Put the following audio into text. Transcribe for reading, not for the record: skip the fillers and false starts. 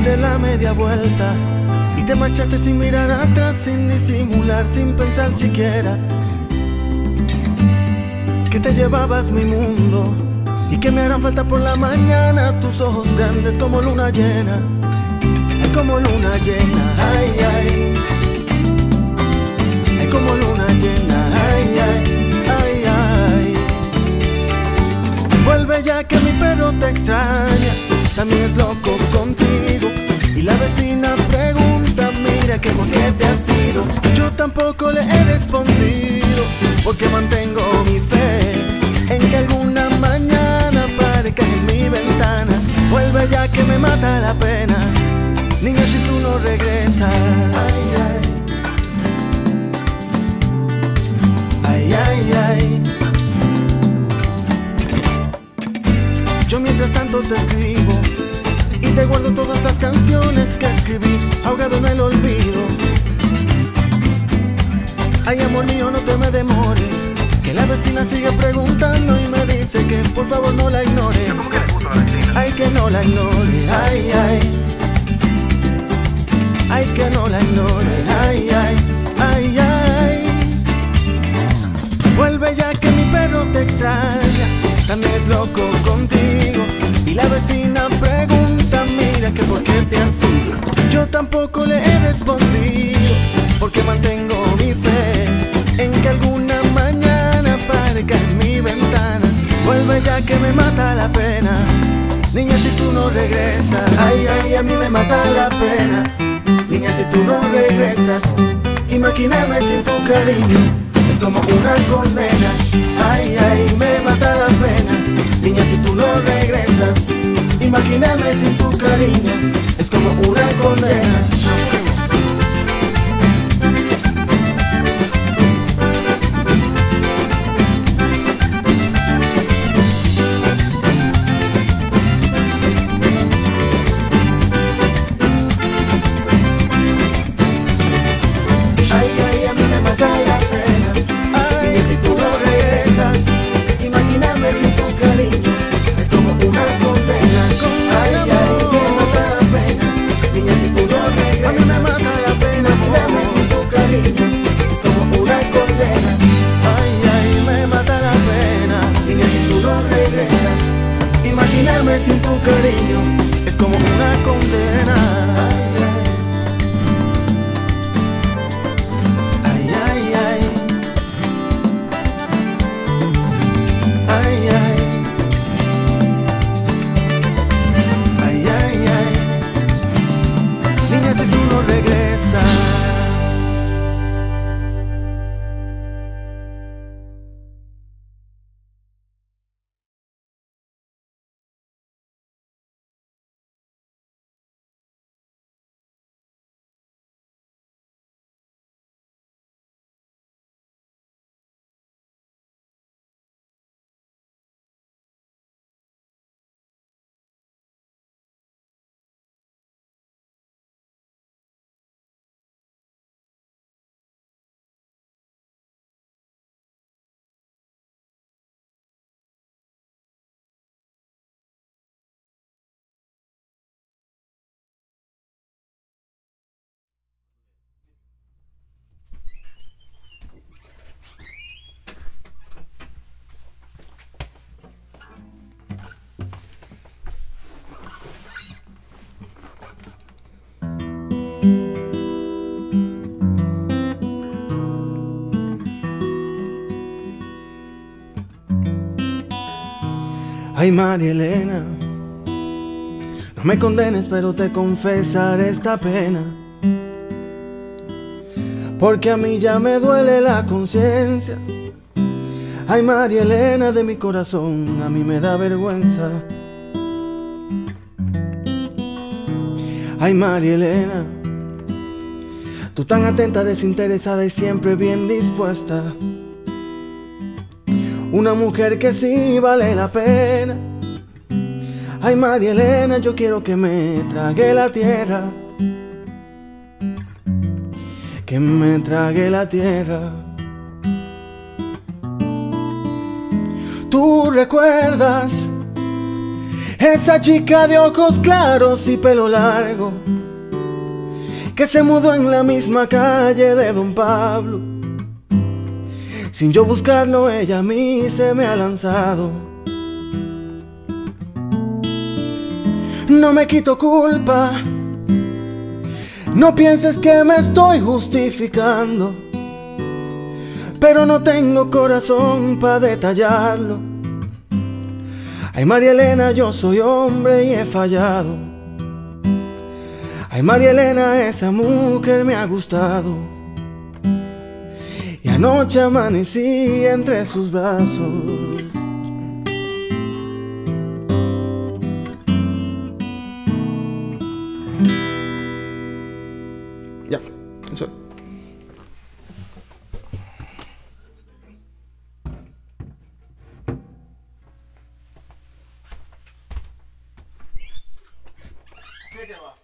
diste la media vuelta y te marchaste sin mirar atrás, sin disimular, sin pensar siquiera que te llevabas mi mundo y que me harán falta por la mañana tus ojos grandes como luna llena, ay, como luna llena, ay, ay, ay, como luna llena, ay, ay, ay, ay. Vuelve ya que mi perro te extraña, también es loco contigo. Y la vecina pregunta, mira que por qué te has ido. Yo tampoco le he respondido, porque mantengo mi fe en que alguna mañana aparezca en mi ventana. Vuelve ya que me mata la pena, niña, si tú no regresas. Ay, ay, ay, ay. Yo mientras tanto te escribo y te guardo todas las canciones que escribí, ahogado en el olvido. Ay, amor mío, no te me demores, que la vecina sigue preguntando y me dice que por favor no la ignore. Ay, que no la ignore, ay, ay, ay, que no la ignore, ay, ay, ay, ay. Vuelve ya que mi perro te extraña, también es loco contigo. Y la vecina pregunta, mira que por qué te has ido. Yo tampoco le he respondido, porque mantengo mi fe en que alguna mañana aparezca en mi ventana. Vuelve ya que me mata la pena, niña, si tú no regresas. Ay, ay, a mí me mata la pena, niña, si tú no regresas. Imaginarme sin tu cariño es como una condena. Ay, ay, me mata la pena, niña, si tú no regresas. Imaginarme sin tu cariño es como una condena. Imaginarme sin tu cariño es como una condena. Ay, ay, ay, ay, ay, ay, ay, ay. Niña, si tú no regresas. Ay, María Elena, no me condenes, pero te confesaré esta pena, porque a mí ya me duele la conciencia. Ay, María Elena, de mi corazón, a mí me da vergüenza. Ay, María Elena, tú tan atenta, desinteresada y siempre bien dispuesta. Una mujer que sí vale la pena. Ay, María Elena, yo quiero que me trague la tierra, que me trague la tierra. Tú recuerdas Esa chica de ojos claros y pelo largo, que se mudó en la misma calle de Don Pablo. Sin yo buscarlo, ella a mí se me ha lanzado. No me quito culpa, no pienses que me estoy justificando, pero no tengo corazón para detallarlo. Ay, María Elena, yo soy hombre y he fallado. Ay, María Elena, esa mujer me ha gustado. Y anoche amanecí entre sus brazos. Ya, eso. Así que va.